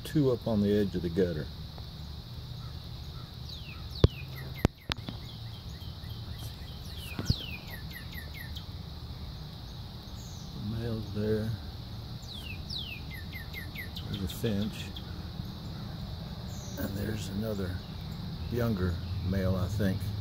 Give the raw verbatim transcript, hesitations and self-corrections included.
two up on the edge of the gutter. The male's there. There's a finch. And there's another younger male, I think.